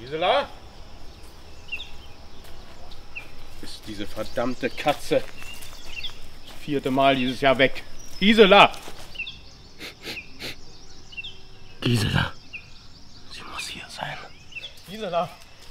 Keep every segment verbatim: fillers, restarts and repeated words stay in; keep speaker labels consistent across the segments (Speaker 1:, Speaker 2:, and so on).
Speaker 1: Gisela? Ist diese verdammte Katze das vierte Mal dieses Jahr weg. Gisela! Gisela. Sie muss hier sein. Gisela.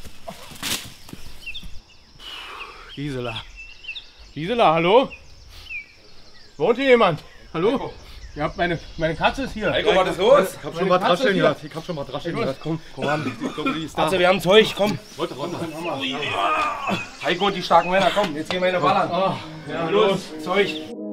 Speaker 1: Gisela. Gisela, hallo? Wohnt hier jemand? Hallo? Heiko. Ja, meine, meine Katze ist hier.
Speaker 2: Heiko, was ist los?
Speaker 1: Ich hab schon mal Drascheln gehört. Ich hab schon mal Drascheln gehört. Komm, komm ran. Ich glaube, die ist da.
Speaker 2: Also, wir haben Zeug, komm.
Speaker 1: Wollte ran.
Speaker 2: Heiko und die starken Männer, komm, jetzt gehen wir in den Ballern.
Speaker 1: Oh, ja, los,
Speaker 2: Zeug.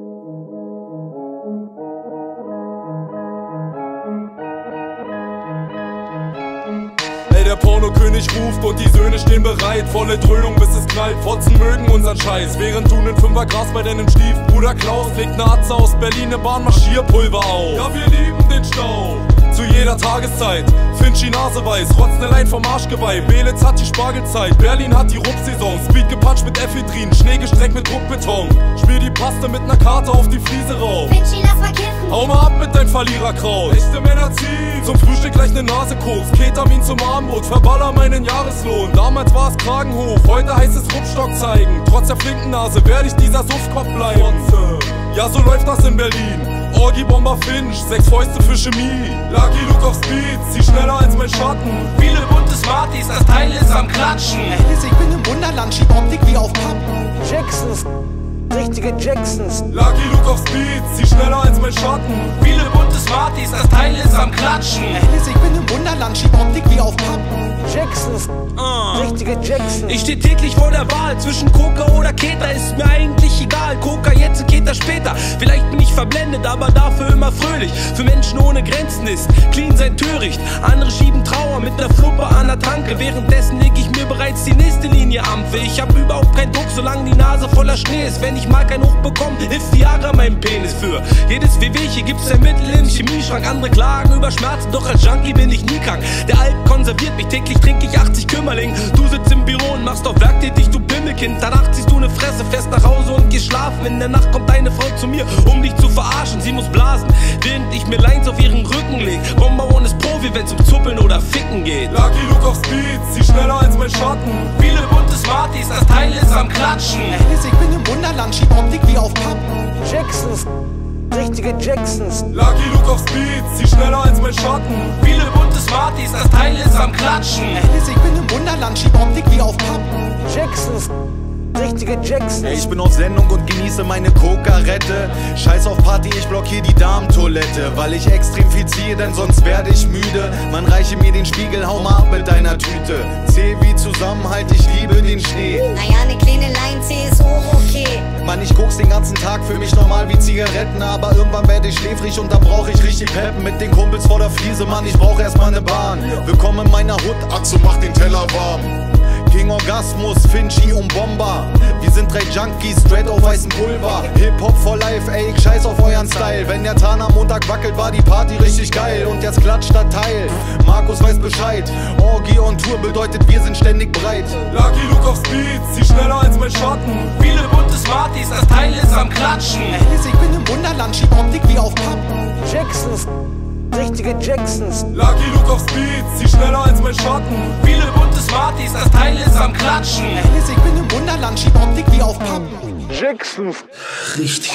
Speaker 3: Der Pornokönig ruft und die Söhne stehen bereit. Volle Dröhnung bis es knallt, Fotzen mögen unseren Scheiß. Während du nen Fünfer Gras bei deinem Stiefbruder klaust, legt ne Atze aus Berlin ne Bahnmarschierpulver auf. Ja, wir lieben den Stau. Zu jeder Tageszeit, Finchi Nase weiß, rotzt ne Lein vom Arschgeweih. Belitz hat die Spargelzeit, Berlin hat die Rupp-Saison. Speed gepanscht mit Ephedrin, Schnee gestreckt mit Druckbeton. Spiel die Paste mit ner Karte auf die Fliese rauf.
Speaker 4: Finchi, lass mal kiffen.
Speaker 3: Hau mal ab mit dein Verliererkraut. Echte Männer ziehen, zum Frühstück gleich ne Nase Koks. Ketamin zum Abendbrot, verballer meinen Jahreslohn. Damals war es Kragen hoch, heute heißt es Ruppstock zeigen. Trotz der flinken Nase werde ich dieser Suffkopf bleiben. Ja, so läuft das in Berlin. Orgi Bomber Finch, sechs Fäuste für Chemie. Lucky Luke auf Speed, zieh schneller als mein Schatten.
Speaker 2: Viele bunte Smarties, das Teil ist am Klatschen.
Speaker 5: Alice, ich bin im Wunderland, schieb Optik wie auf Pappen. Jacksons, richtige Jacksons.
Speaker 3: Lucky Luke auf Speed, zieh schneller als mein Schatten.
Speaker 2: Viele bunte Smarties, das Teil ist am Klatschen.
Speaker 5: Alice, ich bin im Wunderland, schieb Optik wie auf Pappen. Jacksons, uh. richtige Jacksons.
Speaker 2: Ich steh täglich vor der Wahl zwischen Coca oder Keter, ist mir eigentlich egal. Coca jetzt, Keter später. Vielleicht bin ich verblendet, aber dafür immer fröhlich. Für Menschen ohne Grenzen ist clean sein töricht. Andere schieben Trauer mit ner Fluppe an der Tanke. Währenddessen leg ich mir bereits die nächste Linie Ampfe. Ich hab überhaupt keinen Druck, solange die Nase voller Schnee ist. Wenn ich mal keinen Hoch bekomme, hilft Viagra meinem Penis. Für jedes Wehwehchen gibt's ein Mittel im Chemieschrank. Andere klagen über Schmerzen, doch als Junkie bin ich nie krank. Der Alk konserviert mich, täglich trink ich achtzig Kümmerling. Du sitzt im Büro und machst auf Werk tätig, du Pimmelkind. Danach ziehst du ne Fresse fest nach Hause und gehst schlafen. In der Nacht kommt deine Frau zu mir, um dich zu verarschen. Sie muss blasen, während ich mir Lines auf ihren Rücken leg. Bomberone ist Profi, wenn's um Zuppeln oder Ficken geht.
Speaker 3: Lucky Luke auf Speed, zieh schneller als mein Schatten.
Speaker 2: Viele bunte Smarties, das Teil ist am Klatschen.
Speaker 5: Alice, ich bin im Wunderland, schieb Optik wie auf Pappen. Jacksons, richtige Jacksons.
Speaker 3: Lucky Luke auf Speed, zieh schneller als mein Schatten.
Speaker 2: Viele bunte Smarties, das Teil ist am Klatschen.
Speaker 5: Alice, ich bin im Wunderland, schieb Optik wie auf Pappen. Jacksons, richtige Jacksons.
Speaker 6: Ey, ich bin auf Sendung und genieße meine Coca-Rette. Scheiß auf Party, ich blockier die Damentoilette. Weil ich extrem viel ziehe, denn sonst werde ich müde. Man reiche mir den Spiegel, hau mal ab mit deiner Tüte. C wie Zusammenhalt, ich liebe den Schnee.
Speaker 4: Naja, ne kleine Line C ist auch okay.
Speaker 6: Mann, ich guck's den ganzen Tag, fühl mich normal wie Zigaretten. Aber irgendwann werde ich schläfrig und dann brauch ich richtig Peppen. Mit den Kumpels vor der Fliese, Mann, ich brauch erstmal ne Bahn. Willkommen in meiner Hut, Atze, mach den Teller warm. King Orgasmus, Finchi und Bomber. Wir sind drei Junkies, straight auf weißem Pulver. Hip-Hop for life, ey, ich scheiß auf euren Style. Wenn der Tarn am Montag wackelt, war die Party richtig geil. Und jetzt klatscht der Teil, Markus weiß Bescheid. Orgie on Tour bedeutet, wir sind ständig breit.
Speaker 3: Lucky Luke auf Speed, zieh schneller als mein Schatten.
Speaker 2: Viele bunte Smarties, das Teil ist am Klatschen.
Speaker 5: Alice, ich bin im Wunderland, schieb Optik wie auf Pappen. Jacksons, richtige Jacksons.
Speaker 3: Lucky Luke auf Speed, zieh schneller als mein Schatten.
Speaker 2: Viele bunte Smarties, das Teil ist am Klatschen.
Speaker 5: Alice, ich bin im Wunderland, schieb Optik wie auf Pappen. Jacksons.
Speaker 7: Richtig.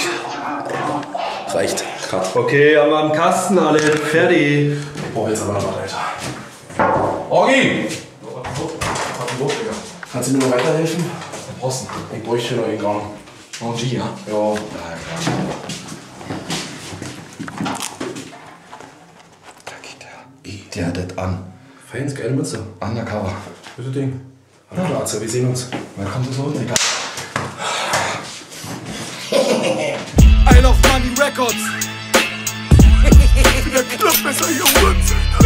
Speaker 7: Reicht. Cut.
Speaker 8: Okay, haben wir am Kasten alle. Fertig.
Speaker 7: Ich brauch jetzt aber noch was, Alter.
Speaker 8: Orgi!
Speaker 7: Kannst du mir noch weiterhelfen? Posten. Ich bräuchte noch irgendwann. Noch ein G, ja? Ja. Ja, klar. Der hat das an. Fans, geile Mütze. Undercover. Bitte Ding. Alles klar, Arzt, wir sehen uns. Wann kommt das so unten?
Speaker 3: I love Money Records. Der Clubmesser hier unten.